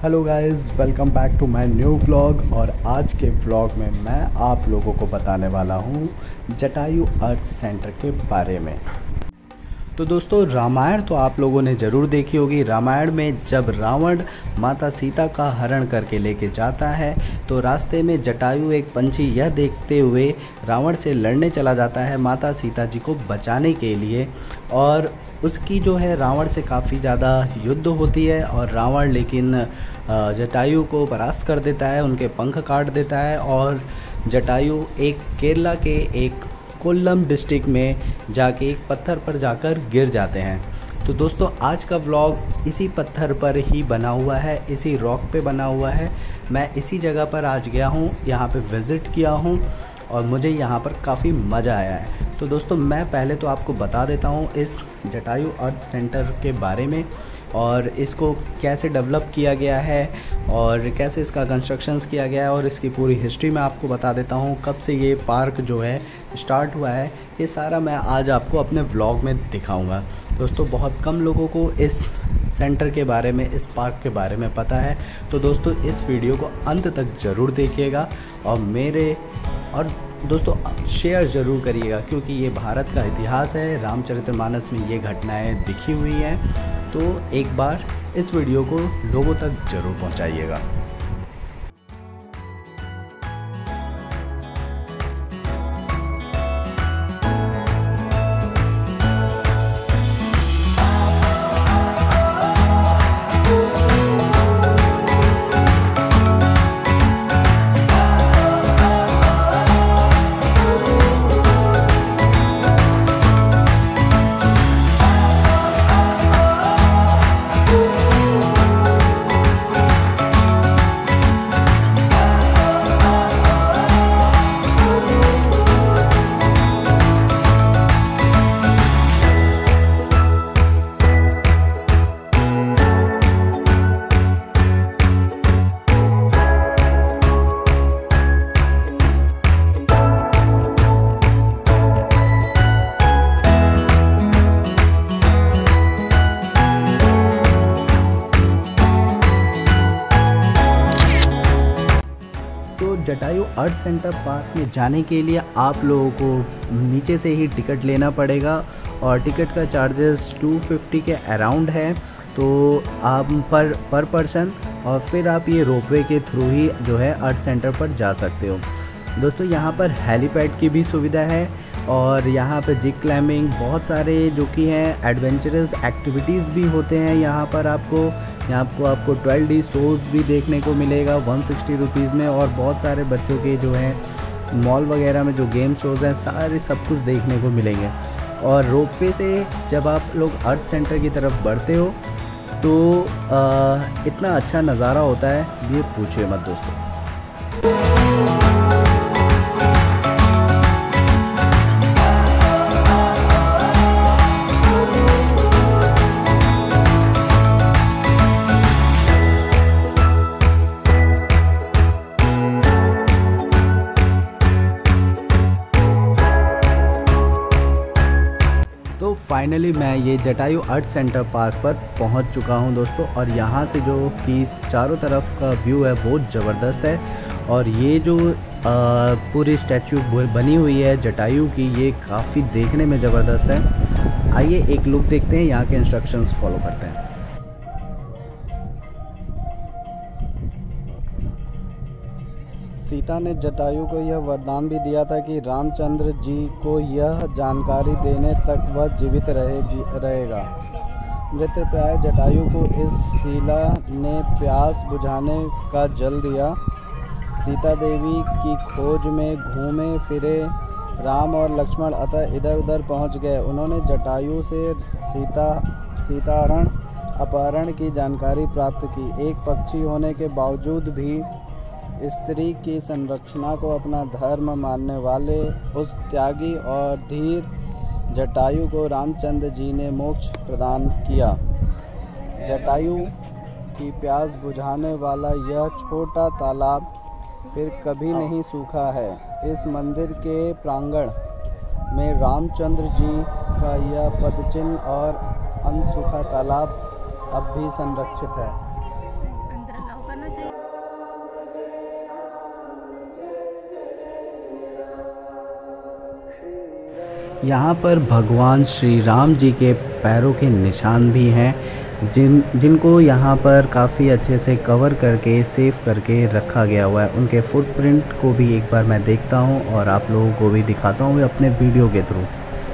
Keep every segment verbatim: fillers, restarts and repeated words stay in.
Hello guys, welcome back to my new vlog. और आज के व्लॉग में मैं आप लोगों को बताने वाला हूँ जटायु अर्थ सेंटर के बारे में। तो दोस्तों, रामायण तो आप लोगों ने ज़रूर देखी होगी। रामायण में जब रावण माता सीता का हरण करके लेके जाता है तो रास्ते में जटायु एक पंछी यह देखते हुए रावण से लड़ने चला जाता है माता सीता जी को बचाने के लिए। और उसकी जो है रावण से काफ़ी ज़्यादा युद्ध होती है और रावण लेकिन जटायु को परास्त कर देता है, उनके पंख काट देता है और जटायु एक केरला के एक कोल्लम डिस्ट्रिक्ट में जाके एक पत्थर पर जाकर गिर जाते हैं। तो दोस्तों, आज का व्लॉग इसी पत्थर पर ही बना हुआ है, इसी रॉक पे बना हुआ है। मैं इसी जगह पर आज गया हूँ, यहाँ पे विज़िट किया हूँ और मुझे यहाँ पर काफ़ी मज़ा आया है। तो दोस्तों, मैं पहले तो आपको बता देता हूँ इस जटायु अर्थ सेंटर के बारे में और इसको कैसे डेवलप किया गया है और कैसे इसका कंस्ट्रक्शंस किया गया है और इसकी पूरी हिस्ट्री मैं आपको बता देता हूँ। कब से ये पार्क जो है स्टार्ट हुआ है, ये सारा मैं आज आपको अपने व्लॉग में दिखाऊंगा। दोस्तों, बहुत कम लोगों को इस सेंटर के बारे में, इस पार्क के बारे में पता है। तो दोस्तों, इस वीडियो को अंत तक ज़रूर देखिएगा और मेरे और दोस्तों शेयर ज़रूर करिएगा, क्योंकि ये भारत का इतिहास है। रामचरितमानस में ये घटनाएं दिखी हुई हैं। तो एक बार इस वीडियो को लोगों तक ज़रूर पहुंचाइएगा। जटायु अर्थ सेंटर पार्क में जाने के लिए आप लोगों को नीचे से ही टिकट लेना पड़ेगा और टिकट का चार्जेस दो सौ पचास के अराउंड है। तो आप पर पर पर्सन और फिर आप ये रोपवे के थ्रू ही जो है अर्थ सेंटर पर जा सकते हो। दोस्तों, यहाँ पर हेलीपैड की भी सुविधा है और यहाँ पर जिग क्लाइंबिंग, बहुत सारे जो कि हैं एडवेंचरस एक्टिविटीज़ भी होते हैं यहाँ पर। आपको यहाँ आपको आपको ट्वेल्व डी शोज़ भी देखने को मिलेगा वन सिक्सटी रुपीज़ में और बहुत सारे बच्चों के जो हैं मॉल वगैरह में जो गेम शोज़ हैं, सारे सब कुछ देखने को मिलेंगे। और रोपवे से जब आप लोग अर्थ सेंटर की तरफ बढ़ते हो तो आ, इतना अच्छा नज़ारा होता है, ये पूछिए मत दोस्तों। तो फाइनली मैं ये जटायु अर्थ सेंटर पार्क पर पहुंच चुका हूं दोस्तों, और यहाँ से जो कि चारों तरफ का व्यू है वो ज़बरदस्त है। और ये जो आ, पूरी स्टैचू बनी हुई है जटायु की, ये काफ़ी देखने में ज़बरदस्त है। आइए एक लुक देखते हैं, यहाँ के इंस्ट्रक्शंस फॉलो करते हैं। सीता ने जटायु को यह वरदान भी दिया था कि रामचंद्र जी को यह जानकारी देने तक वह जीवित रहेगी रहेगा। मृतप्राय जटायु को इस शीला ने प्यास बुझाने का जल दिया। सीता देवी की खोज में घूमे फिरे राम और लक्ष्मण अतः इधर उधर पहुंच गए। उन्होंने जटायु से सीता सीताहरण अपहरण की जानकारी प्राप्त की। एक पक्षी होने के बावजूद भी स्त्री की संरक्षणा को अपना धर्म मानने वाले उस त्यागी और धीर जटायु को रामचंद्र जी ने मोक्ष प्रदान किया। जटायु की प्यास बुझाने वाला यह छोटा तालाब फिर कभी नहीं सूखा है। इस मंदिर के प्रांगण में रामचंद्र जी का यह पदचिन्ह और अनसूखा तालाब अब भी संरक्षित है। यहाँ पर भगवान श्री राम जी के पैरों के निशान भी हैं, जिन जिनको यहाँ पर काफ़ी अच्छे से कवर करके सेव करके रखा गया हुआ है। उनके फुटप्रिंट को भी एक बार मैं देखता हूँ और आप लोगों को भी दिखाता हूँ अपने वीडियो के थ्रू।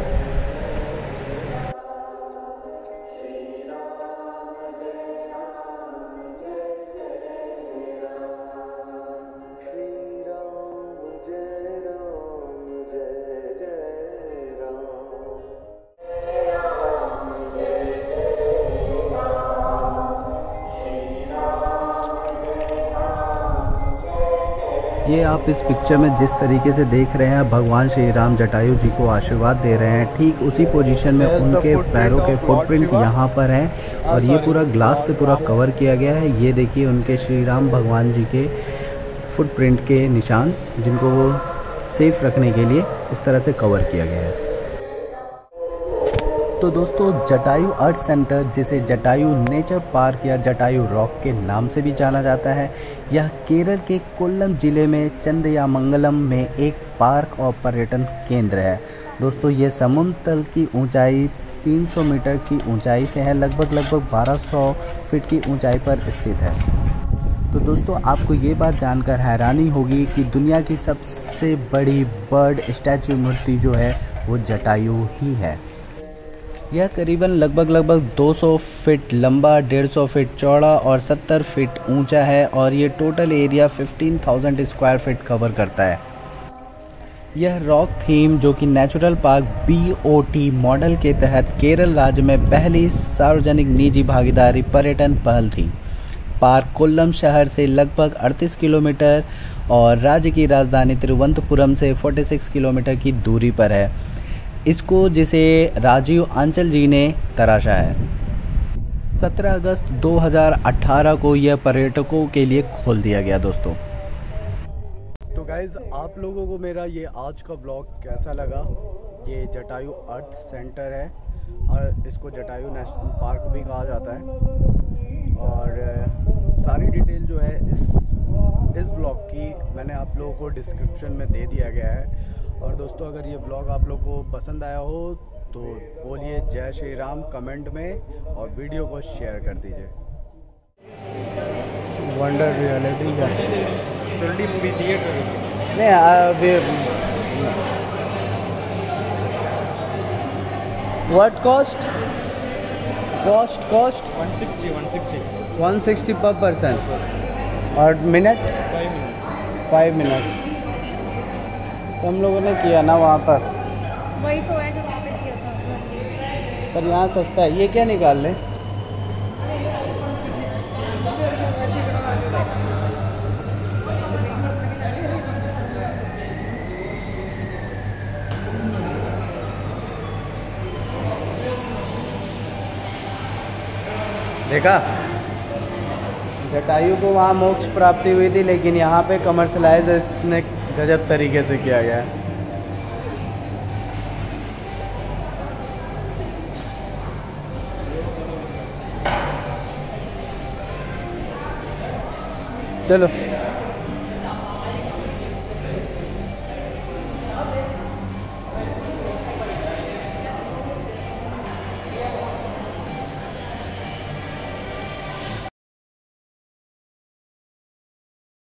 ये आप इस पिक्चर में जिस तरीके से देख रहे हैं, भगवान श्री राम जटायु जी को आशीर्वाद दे रहे हैं, ठीक उसी पोजीशन में उनके पैरों के फुटप्रिंट यहाँ पर हैं और ये पूरा ग्लास से पूरा कवर किया गया है। ये देखिए उनके श्री राम भगवान जी के फुटप्रिंट के निशान, जिनको वो सेफ रखने के लिए इस तरह से कवर किया गया है। तो दोस्तों, जटायु अर्थ सेंटर, जिसे जटायु नेचर पार्क या जटायु रॉक के नाम से भी जाना जाता है, यह केरल के कोल्लम ज़िले में चंदयामंगलम में एक पार्क और पर्यटन केंद्र है। दोस्तों, ये समुद्र तल की ऊंचाई तीन सौ मीटर की ऊंचाई से है, लगभग लगभग बारह सौ फीट की ऊंचाई पर स्थित है। तो दोस्तों, आपको ये बात जानकर हैरानी होगी कि दुनिया की सबसे बड़ी बर्ड स्टैचू मूर्ति जो है वो जटायु ही है। यह करीबन लगभग लगभग दो सौ फीट लंबा, डेढ़ सौ फीट चौड़ा और सत्तर फीट ऊंचा है और ये टोटल एरिया पंद्रह हज़ार स्क्वायर फीट कवर करता है। यह रॉक थीम, जो कि natural park B O T model के तहत केरल राज्य में पहली सार्वजनिक निजी भागीदारी पर्यटन पहल थी। पार्क कोल्लम शहर से लगभग अड़तीस किलोमीटर और राज्य की राजधानी तिरुवनंतपुरम से छियालीस किलोमीटर की दूरी पर है। इसको जिसे राजीव आंचल जी ने तराशा है। सत्रह अगस्त दो हज़ार अठारह को यह पर्यटकों के लिए खोल दिया गया। दोस्तों, तो गाइज़, आप लोगों को मेरा ये आज का ब्लॉग कैसा लगा? ये जटायु अर्थ सेंटर है और इसको जटायु नेशनल पार्क भी कहा जाता है और सारी डिटेल जो है इस इस ब्लॉग की मैंने आप लोगों को डिस्क्रिप्शन में दे दिया गया है। और दोस्तों, अगर ये ब्लॉग आप लोगों को पसंद आया हो तो बोलिए जय श्री राम कमेंट में और वीडियो को शेयर कर दीजिए। वंडर रियलिटी का मूवी थिएटर नहीं अभी what cost cost cost one sixty one sixty one sixty पर पर्सन और minute five minute five minute तो हम लोगों ने किया ना वहाँ पर, वही तो है जो वहाँ पे किया था। पर यहाँ सस्ता है। ये क्या निकाल ले? देखा, जटायु को वहाँ मोक्ष प्राप्ति हुई थी, लेकिन यहाँ पे कमर्शलाइज इसने गजब तरीके से किया गया है। चलो।